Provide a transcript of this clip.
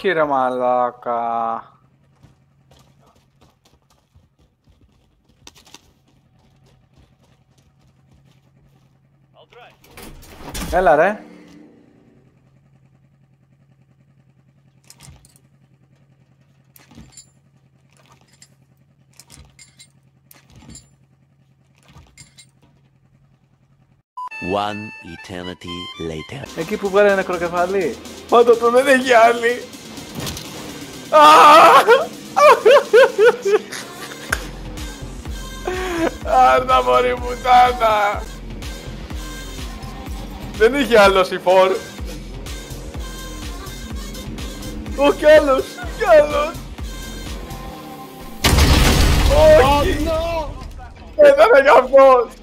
Όχι ρε μαλάκα. Έλα ρε. One eternity later. Εκεί που βγάλε νεκροκεφαλή. Πάντα το δεν έχει άλλη. Άρτα μωρή πουτάνα. Δεν είχε άλλο C4. Κι άλλος, κι άλλος. Όχι. Ήταν κι αυτός.